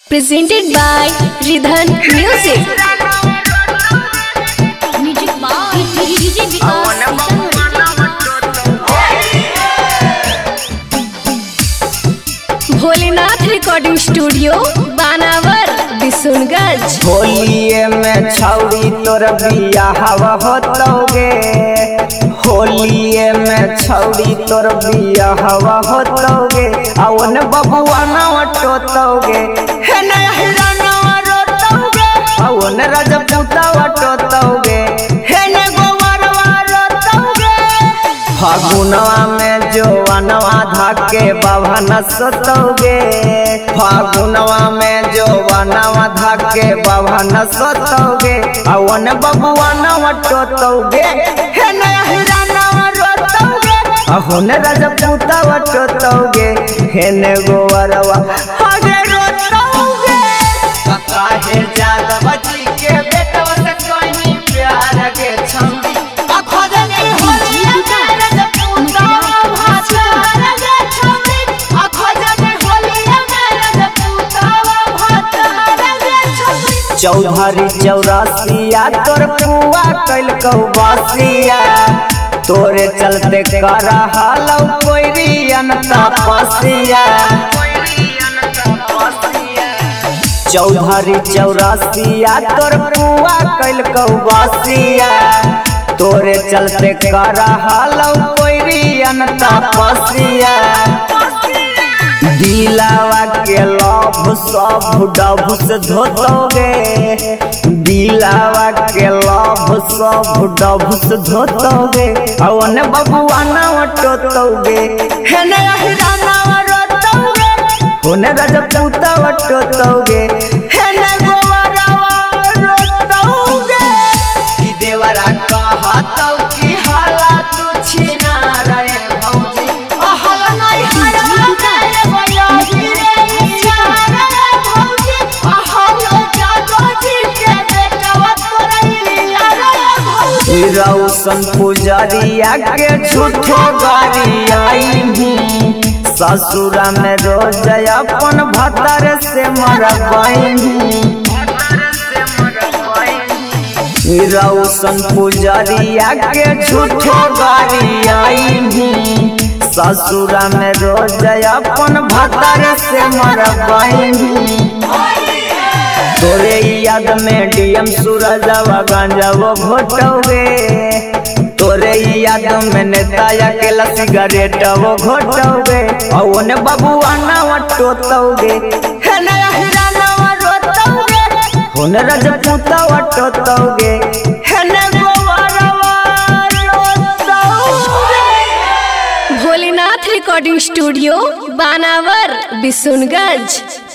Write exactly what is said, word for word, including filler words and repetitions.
Presented by Ridhan Music. Music by D J Vikas. Bholenath recording studio Banawar Bishunganj. होलिये में छौड़ी तोर बियाह होतोगे, होलिये में छौड़ी तोर बियाह होतोगे, अवन बबुआ नवा टोतोगे, हे नया हिराना रोतोगे, अवन राजपूता टोतोगे, हे ने गोवरवा रोतोगे। फागुनवा में जोवनवा धाके बाभन सोतोगे, फागुनवा में जोवनवा धाके बाभन सोतोगे, अवन बबुआ नवा टोतोगे, हे नया हिराना रोतोगे, अहुन राजपूता टोतोगे, हे ने गोवरवा आगे रोतोगे। काहे जादव जी के बेटा से कोई प्यार के छंदी चौधरी चौरासिया तोर पुआ कैल कौबासिया, तोरे चलते कर हालौ कोइरियन तपसिया। चौधरी चौरासिया तोर पुआ कैल कौबासिया, तोरे चलते कर हालौ कोइरियन तपसिया। दिलावा के लभ सब डब से धोतोगे, दिलावा के लभ सब डब से धोतोगे, अवन बबुआ नवा टोतोगे, हे नया हिराना रोतोगे, होने राजपूता टोतोगे, हे ने गोवरवा रोतोगे। कि देवरा कहतौ कि हाला तू छीना रे भौजी, अहला नहीं हरा रौशन पुजरिया के झूठो गाड़ी आई, ससुरा में रोज अपन भतर से मरबई। रौशन पुजरिया के झूठो गाड़ी आई, ससुरा में रोज अपन भतर से मरबई। तोरे याद में डीएम सूरजवा गांजावो घोटोगे, तोरे याद में नेता अकेला सिगरेट वो घोटोगे, अवन बबुआ नवा टोतोगे, हे नया हिराना रोतोगे, होन राजपूता टोतोगे, हे ने गोवरवा रोतोगे। Bholenath recording studio Banawar Bishunganj.